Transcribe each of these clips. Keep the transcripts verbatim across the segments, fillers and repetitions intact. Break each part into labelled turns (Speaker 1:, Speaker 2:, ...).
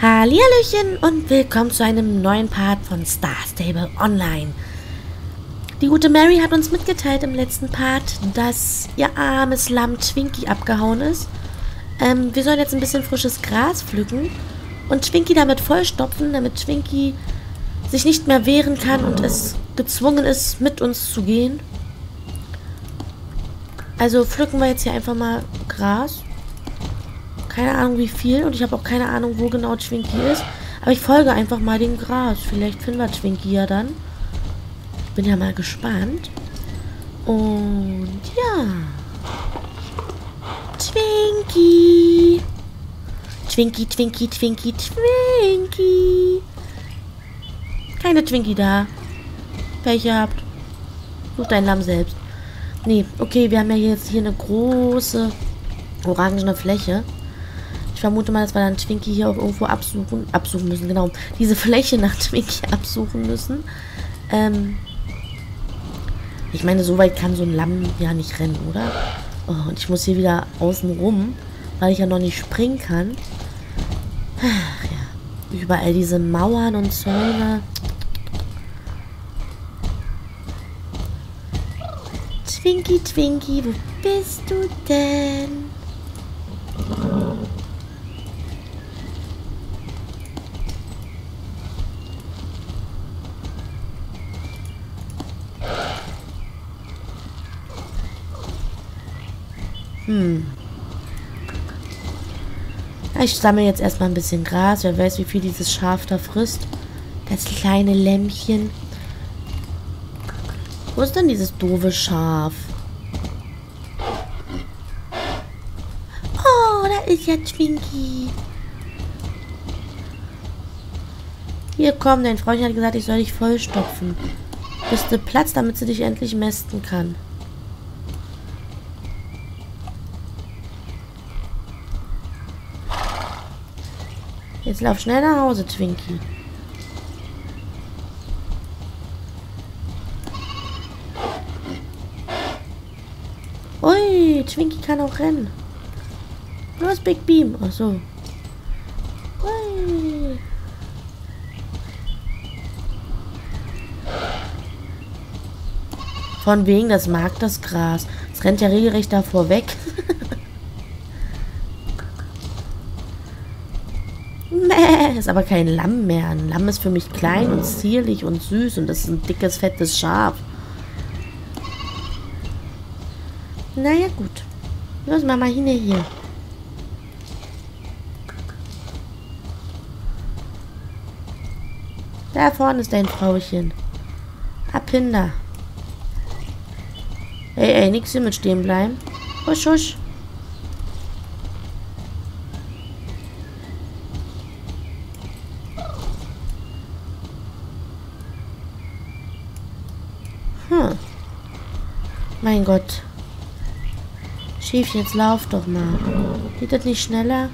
Speaker 1: Hallihallöchen und willkommen zu einem neuen Part von Star Stable Online. Die gute Mary hat uns mitgeteilt im letzten Part, dass ihr armes Lamm Twinkie abgehauen ist. Ähm, wir sollen jetzt ein bisschen frisches Gras pflücken und Twinkie damit vollstopfen, damit Twinkie sich nicht mehr wehren kann und es gezwungen ist, mit uns zu gehen. Also pflücken wir jetzt hier einfach mal Gras. Keine Ahnung wie viel und ich habe auch keine Ahnung, wo genau Twinkie ist. Aber ich folge einfach mal dem Gras. Vielleicht finden wir Twinkie ja dann. Bin ja mal gespannt. Und ja. Twinkie. Twinkie, Twinkie, Twinkie, Twinkie. Keine Twinkie da. Pech gehabt. Such dein Lamm selbst. Nee, okay, wir haben ja jetzt hier eine große orangene Fläche. Ich vermute mal, dass wir dann Twinkie hier auch irgendwo absuchen, absuchen müssen. Genau, diese Fläche nach Twinkie absuchen müssen. Ähm ich meine, so weit kann so ein Lamm ja nicht rennen, oder? Oh, und ich muss hier wieder außen rum, weil ich ja noch nicht springen kann. Ach ja, überall diese Mauern und Zäune. Twinkie, Twinkie, wo bist du denn? Hm. Ich sammle jetzt erstmal ein bisschen Gras. Wer weiß, wie viel dieses Schaf da frisst. Das kleine Lämmchen. Wo ist denn dieses doofe Schaf? Oh, da ist ja Twinkie. Hier, komm, dein Freundchen hat gesagt, ich soll dich vollstopfen. Bist du Platz, damit sie dich endlich mästen kann. Jetzt lauf schnell nach Hause, Twinkie. Ui, Twinkie kann auch rennen. Los, Big Beam. Ach so. Ui. Von wegen, das mag das Gras. Es rennt ja regelrecht davor weg. Mäh, ist aber kein Lamm mehr. Ein Lamm ist für mich klein und zierlich und süß und das ist ein dickes, fettes Schaf. Naja, gut. Los, Mama, hin hier. Da vorne ist dein Frauchen. Ab hin da. Ey, ey, nix hier mit stehen bleiben. Husch, husch. Hm. Mein Gott. Schäfchen, jetzt lauf doch mal. Geht das nicht schneller?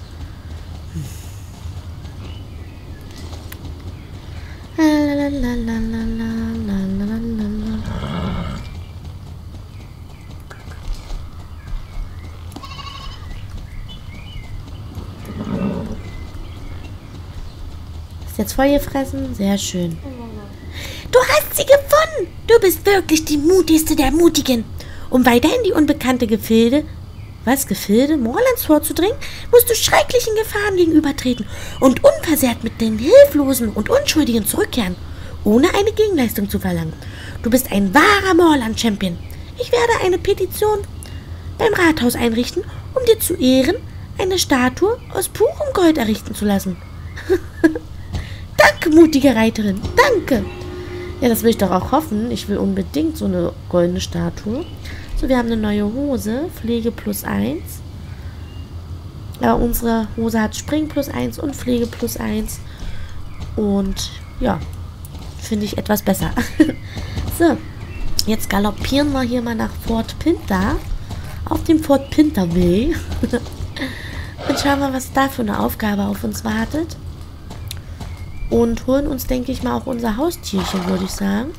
Speaker 1: Ist jetzt voll gefressen? Sehr schön. Du hast sie gefunden! Du bist wirklich die mutigste der Mutigen. Um weiter in die unbekannte Gefilde, was, Gefilde, Moorlands vorzudringen, musst du schrecklichen Gefahren gegenübertreten und unversehrt mit den Hilflosen und Unschuldigen zurückkehren, ohne eine Gegenleistung zu verlangen. Du bist ein wahrer Moorland-Champion. Ich werde eine Petition beim Rathaus einrichten, um dir zu Ehren eine Statue aus purem Gold errichten zu lassen. Danke, mutige Reiterin, danke! Ja, das will ich doch auch hoffen. Ich will unbedingt so eine goldene Statue. So, wir haben eine neue Hose. Pflege plus eins. Aber unsere Hose hat Spring plus eins und Pflege plus eins. Und ja, finde ich etwas besser. So, jetzt galoppieren wir hier mal nach Fort Pinter. Auf dem Fort Pinter Way. Und schauen wir, was da für eine Aufgabe auf uns wartet. Und holen uns, denke ich mal, auch unser Haustierchen, würde ich sagen.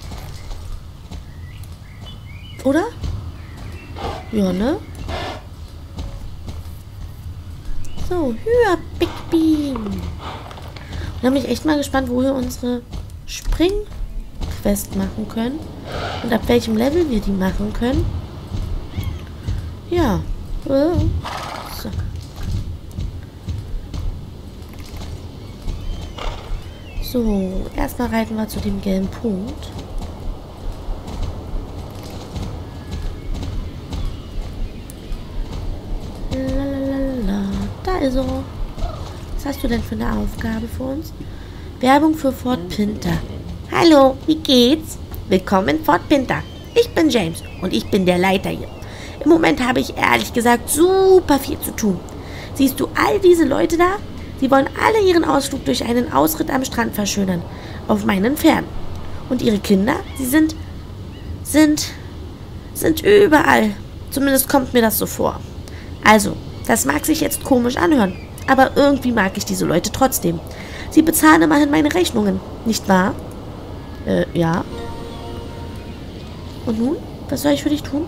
Speaker 1: Oder? Ja, ne? So, höher, Big Beam. Da bin ich echt mal gespannt, wo wir unsere Spring-Quest machen können. Und ab welchem Level wir die machen können. Ja. So. So, erstmal reiten wir zu dem gelben Punkt. Lalalala. Da ist er. Was hast du denn für eine Aufgabe für uns? Werbung für Fort Pinter. Hallo, wie geht's? Willkommen in Fort Pinter. Ich bin James und ich bin der Leiter hier. Im Moment habe ich ehrlich gesagt super viel zu tun. Siehst du all diese Leute da? Sie wollen alle ihren Ausflug durch einen Ausritt am Strand verschönern. Auf meinen Pferden. Und ihre Kinder, sie sind, sind, sind überall. Zumindest kommt mir das so vor. Also, das mag sich jetzt komisch anhören. Aber irgendwie mag ich diese Leute trotzdem. Sie bezahlen immerhin meine Rechnungen, nicht wahr? Äh, ja. Und nun? Was soll ich für dich tun?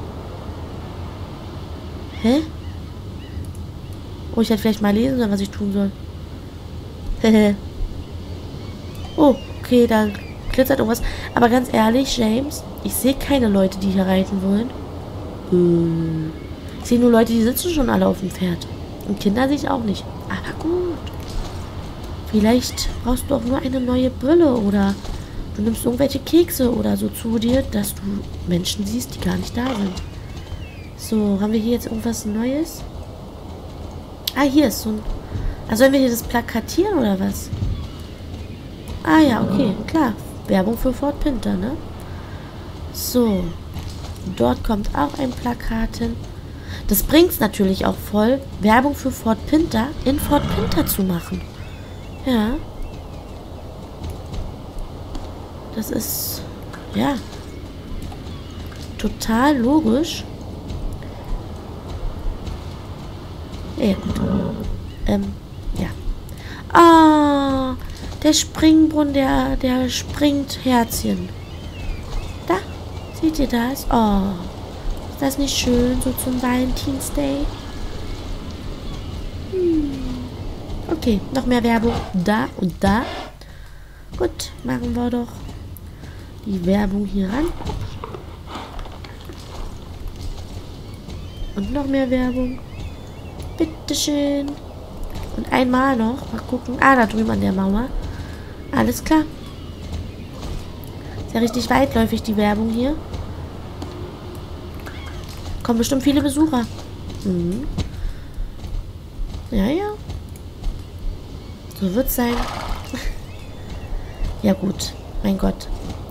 Speaker 1: Hä? Oh, ich hätte vielleicht mal lesen sollen, was ich tun soll. Hehe. Oh, okay, da glitzert irgendwas. Aber ganz ehrlich, James, ich sehe keine Leute, die hier reiten wollen. Hm. Ich sehe nur Leute, die sitzen schon alle auf dem Pferd. Und Kinder sehe ich auch nicht. Aber gut. Vielleicht brauchst du auch nur eine neue Brille oder du nimmst irgendwelche Kekse oder so zu dir, dass du Menschen siehst, die gar nicht da sind. So, haben wir hier jetzt irgendwas Neues? Ah, hier ist so ein... Also sollen wir hier das plakatieren oder was? Ah ja, okay, klar. Werbung für Fort Pinter, ne? So. Dort kommt auch ein Plakat hin. Das bringt es natürlich auch voll, Werbung für Fort Pinter in Fort Pinter zu machen. Ja. Das ist... Ja. Total logisch. Ja, gut. Ähm, ja. Ah, der Springbrunnen, der, der springt Herzchen. Da, seht ihr das? Oh, ist das nicht schön, so zum Valentinsday? Hm. Okay, noch mehr Werbung. Da und da. Gut, machen wir doch die Werbung hier ran. Und noch mehr Werbung. Bitteschön. Und einmal noch. Mal gucken. Ah, da drüben an der Mauer. Alles klar. Ist ja richtig weitläufig, die Werbung hier. Kommen bestimmt viele Besucher. Mhm. Ja, ja. So wird's sein. Ja, gut. Mein Gott.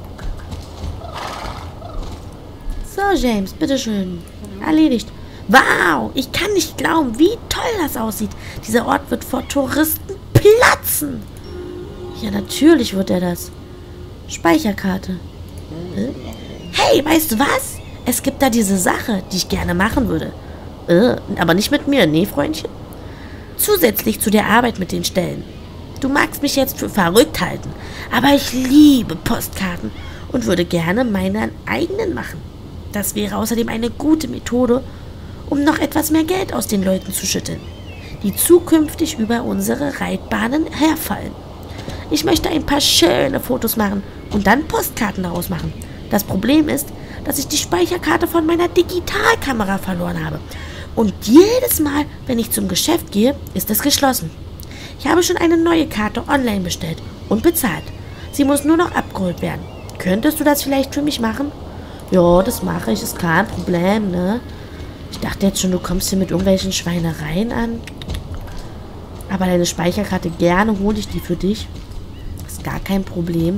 Speaker 1: So, James, bitteschön. Erledigt. Wow, ich kann nicht glauben, wie toll das aussieht. Dieser Ort wird vor Touristen platzen. Ja, natürlich wird er das. Speicherkarte. Äh? Hey, weißt du was? Es gibt da diese Sache, die ich gerne machen würde. Äh, aber nicht mit mir, nee, Freundchen. Zusätzlich zu der Arbeit mit den Stellen. Du magst mich jetzt für verrückt halten, aber ich liebe Postkarten und würde gerne meinen eigenen machen. Das wäre außerdem eine gute Methode, um noch etwas mehr Geld aus den Leuten zu schütteln, die zukünftig über unsere Reitbahnen herfallen. Ich möchte ein paar schöne Fotos machen und dann Postkarten daraus machen. Das Problem ist, dass ich die Speicherkarte von meiner Digitalkamera verloren habe. Und jedes Mal, wenn ich zum Geschäft gehe, ist es geschlossen. Ich habe schon eine neue Karte online bestellt und bezahlt. Sie muss nur noch abgeholt werden. Könntest du das vielleicht für mich machen? Ja, das mache ich, ist kein Problem, ne? Ich dachte jetzt schon, du kommst hier mit irgendwelchen Schweinereien an. Aber deine Speicherkarte, gerne hole ich die für dich. Ist gar kein Problem.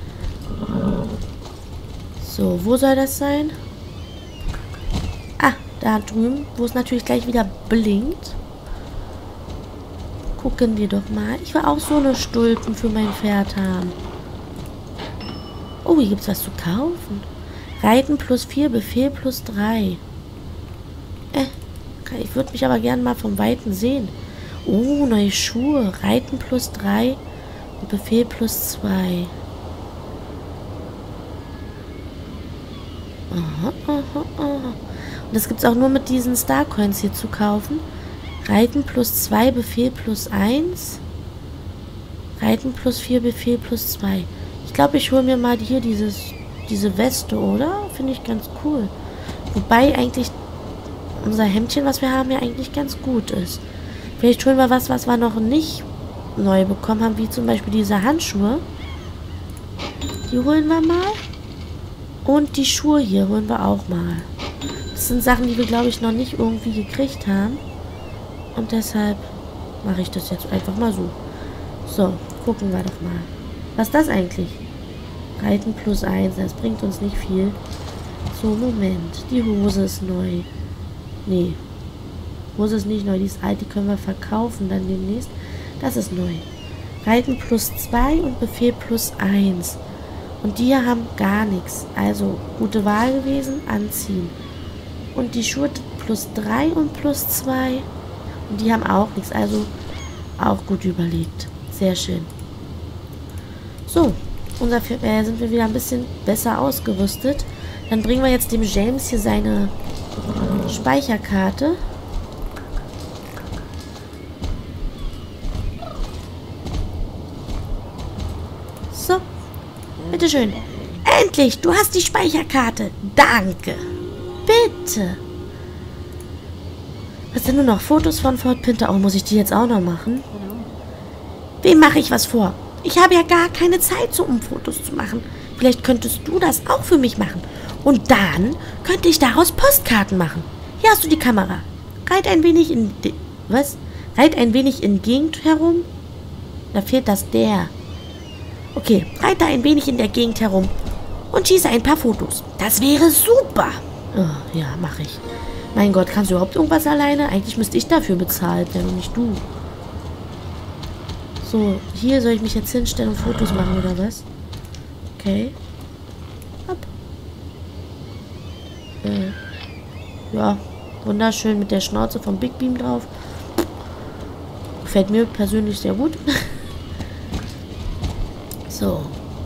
Speaker 1: So, wo soll das sein? Ah, da drüben, wo es natürlich gleich wieder blinkt. Gucken wir doch mal. Ich will auch so eine Stulpen für mein Pferd haben. Oh, hier gibt es was zu kaufen. Reiten plus vier, Befehl plus drei. Äh, ich würde mich aber gerne mal vom Weiten sehen. Oh, neue Schuhe. Reiten plus drei und Befehl plus zwei. Aha, aha, aha. Und das gibt es auch nur mit diesen Starcoins hier zu kaufen. Reiten plus zwei, Befehl plus eins. Reiten plus vier, Befehl plus zwei. Ich glaube, ich hole mir mal hier dieses, diese Weste, oder? Finde ich ganz cool. Wobei eigentlich unser Hemdchen, was wir haben, ja eigentlich ganz gut ist. Vielleicht holen wir was, was wir noch nicht neu bekommen haben, wie zum Beispiel diese Handschuhe. Die holen wir mal. Und die Schuhe hier holen wir auch mal. Das sind Sachen, die wir, glaube ich, noch nicht irgendwie gekriegt haben. Und deshalb mache ich das jetzt einfach mal so. So, gucken wir doch mal. Was ist das eigentlich? Reiten plus eins, das bringt uns nicht viel. So, Moment. Die Hose ist neu. Nee. Hose ist nicht neu, die ist alt, die können wir verkaufen dann demnächst. Das ist neu. Reiten plus zwei und Befehl plus eins. Und die hier haben gar nichts. Also, gute Wahl gewesen, anziehen. Und die Schuhe plus drei und plus zwei. Und die haben auch nichts. Also, auch gut überlegt. Sehr schön. So, unser, äh, sind wir wieder ein bisschen besser ausgerüstet. Dann bringen wir jetzt dem James hier seine Speicherkarte. So, bitteschön. Endlich, du hast die Speicherkarte. Danke. Bitte. Was sind nur noch Fotos von Fort Pinter? Oh, muss ich die jetzt auch noch machen? Wem mache ich was vor? Ich habe ja gar keine Zeit, so um Fotos zu machen. Vielleicht könntest du das auch für mich machen. Und dann könnte ich daraus Postkarten machen. Hier hast du die Kamera. Reit ein wenig in... Was? Reit ein wenig in Gegend herum. Da fehlt das der. Okay, reite ein wenig in der Gegend herum und schieße ein paar Fotos. Das wäre super. Oh, ja, mache ich. Mein Gott, kannst du überhaupt irgendwas alleine? Eigentlich müsste ich dafür bezahlt werden und nicht du. So, hier soll ich mich jetzt hinstellen und Fotos machen, oder was? Okay. Hopp. Äh. Ja, wunderschön mit der Schnauze vom Big Beam drauf. Gefällt mir persönlich sehr gut. So.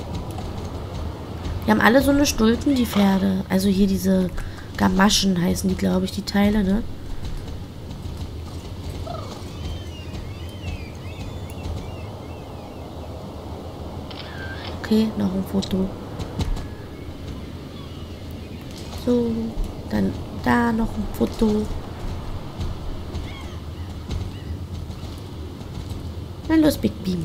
Speaker 1: Die haben alle so eine Stulpen, die Pferde. Also hier diese Gamaschen heißen die, glaube ich, die Teile, ne? Okay, noch ein Foto. So, dann da noch ein Foto. Na los, Big Beam.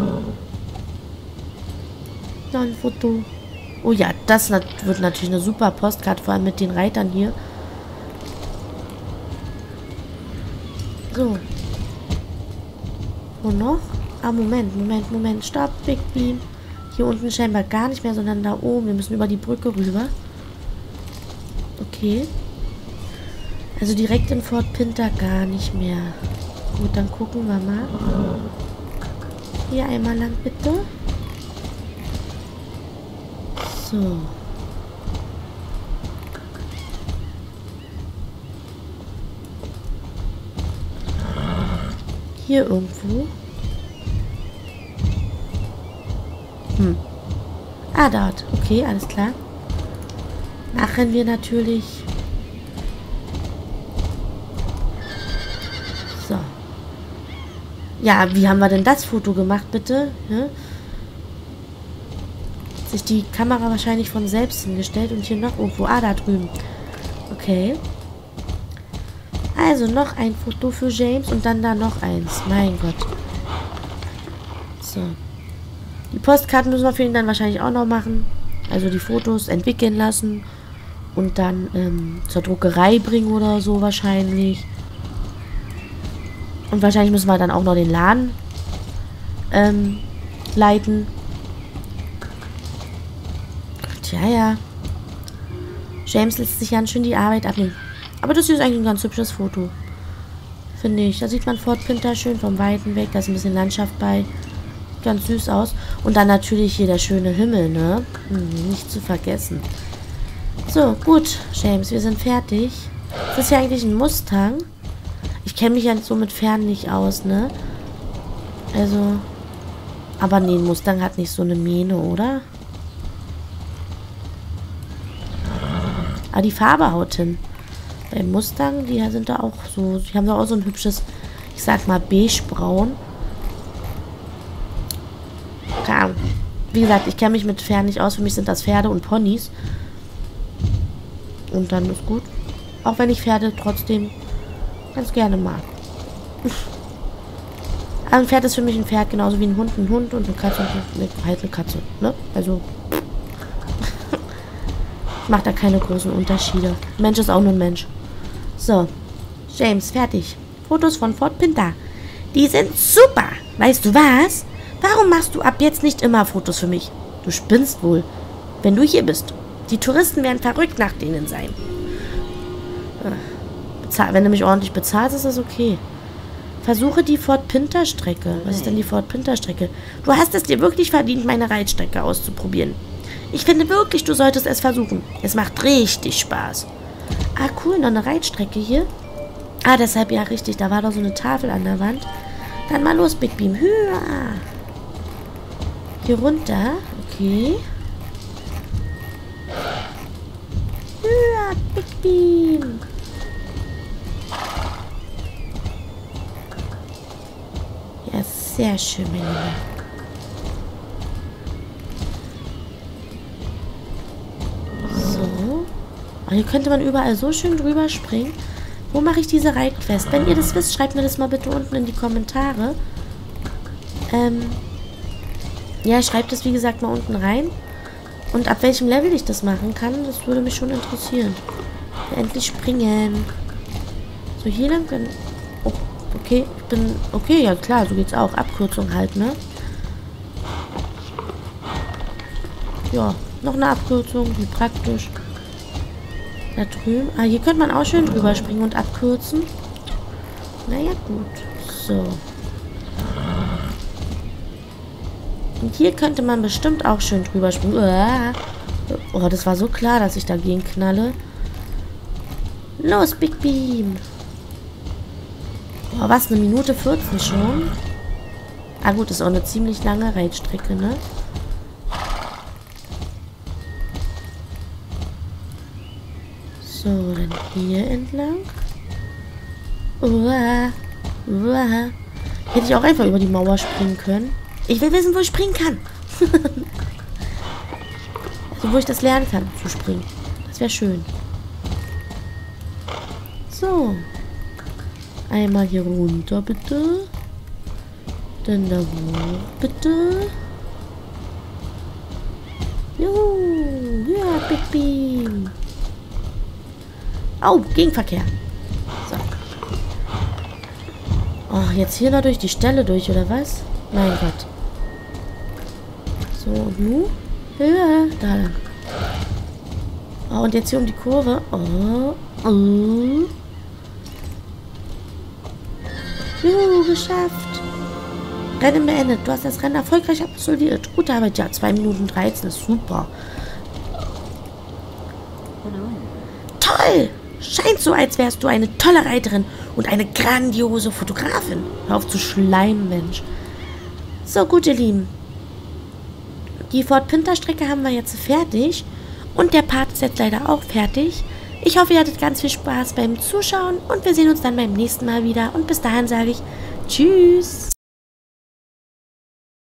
Speaker 1: Noch ein Foto. Oh ja, das wird natürlich eine super Postkarte, vor allem mit den Reitern hier. So. Wo noch? Ah, Moment, Moment, Moment. Stopp, Big Beam. Hier unten scheinbar gar nicht mehr, sondern da oben. Wir müssen über die Brücke rüber. Okay. Also direkt in Fort Pinter gar nicht mehr. Gut, dann gucken wir mal. Hier einmal lang, bitte. So. Hier irgendwo. Hm. Ah, dort. Okay, alles klar. Machen wir natürlich. So. Ja, wie haben wir denn das Foto gemacht, bitte? Ja? Sich die Kamera wahrscheinlich von selbst hingestellt und hier noch irgendwo. Ah, da drüben. Okay. Also noch ein Foto für James und dann da noch eins. Mein Gott. So. Die Postkarten müssen wir für ihn dann wahrscheinlich auch noch machen. Also die Fotos entwickeln lassen und dann ähm, zur Druckerei bringen oder so wahrscheinlich. Und wahrscheinlich müssen wir dann auch noch den Laden ähm, leiten. Tja, ja. James lässt sich ganz schön die Arbeit abnehmen. Aber das hier ist eigentlich ein ganz hübsches Foto. Finde ich. Da sieht man Fort Pinter schön vom Weiten weg. Da ist ein bisschen Landschaft bei. Ganz süß aus. Und dann natürlich hier der schöne Himmel, ne? Hm, nicht zu vergessen. So, gut, James, wir sind fertig. Das ist ja eigentlich ein Mustang. Ich kenne mich ja so mit Pferden nicht aus, ne? Also. Aber nee, ein Mustang hat nicht so eine Mähne, oder? Aber die Farbe haut hin. Beim Mustang, die sind da auch so. Die haben da auch so ein hübsches, ich sag mal, beige-braun. keine Ahnung. Wie gesagt, ich kenne mich mit Pferden nicht aus. Für mich sind das Pferde und Ponys. Und dann ist gut. Auch wenn ich Pferde trotzdem ganz gerne mag. Aber ein Pferd ist für mich ein Pferd, genauso wie ein Hund ein Hund und eine Katze und eine, halt eine Katze. Ne? Also ich mache da keine großen Unterschiede. Mensch ist auch nur ein Mensch. So, James, fertig. Fotos von Fort Pinter. Die sind super. Weißt du was? Warum machst du ab jetzt nicht immer Fotos für mich? Du spinnst wohl, wenn du hier bist. Die Touristen werden verrückt nach denen sein. Bezahl, wenn du mich ordentlich bezahlst, ist das okay. Versuche die Fort Pinter Strecke. Was ist denn die Fort Pinter Strecke? Du hast es dir wirklich verdient, meine Reitstrecke auszuprobieren. Ich finde wirklich, du solltest es versuchen. Es macht richtig Spaß. Ah, cool, noch eine Reitstrecke hier. Ah, deshalb, ja, richtig. Da war doch so eine Tafel an der Wand. Dann mal los, Big Beam. Hüa. Hier runter. Okay. Hüa, Big Beam. Ja, sehr schön, mein Lieber. So. Oh, hier könnte man überall so schön drüber springen. Wo mache ich diese Reitquest? Wenn ihr das wisst, schreibt mir das mal bitte unten in die Kommentare. Ähm, ja, schreibt das wie gesagt mal unten rein. Und ab welchem Level ich das machen kann, das würde mich schon interessieren. Endlich springen. So, hier lang können... Oh, okay, ich bin... Okay, ja klar, so geht's auch. Abkürzung halt, ne? Ja, noch eine Abkürzung, wie praktisch. Da drüben. Ah, hier könnte man auch schön drüber springen und abkürzen. Naja, gut. So. Und hier könnte man bestimmt auch schön drüber springen. Oh, das war so klar, dass ich dagegen knalle. Los, Big Beam. Oh, was? Eine Minute vierzehn schon? Ah, gut, ist auch eine ziemlich lange Reitstrecke, ne? So, dann hier entlang. Uah, uah. Hätte ich auch einfach über die Mauer springen können. Ich will wissen, wo ich springen kann. Also, wo ich das lernen kann, zu springen. Das wäre schön. So. Einmal hier runter, bitte. Dann da hoch, bitte. Juhu. Ja, Big Beam. Oh, Gegenverkehr. So. Oh, jetzt hier noch durch die Stelle durch, oder was? Mein Gott. So, und nun? Höher. Da lang. Oh, und jetzt hier um die Kurve. Oh. Oh. Juhu, geschafft. Rennen beendet. Du hast das Rennen erfolgreich absolviert. Gute Arbeit. Ja, zwei Minuten dreizehn ist super. Toll! Scheint so, als wärst du eine tolle Reiterin und eine grandiose Fotografin. Hör auf zu schleimen, Mensch. So, gut, ihr Lieben. Die Fort Pinter Strecke haben wir jetzt fertig. Und der Part ist jetzt leider auch fertig. Ich hoffe, ihr hattet ganz viel Spaß beim Zuschauen. Und wir sehen uns dann beim nächsten Mal wieder. Und bis dahin sage ich Tschüss.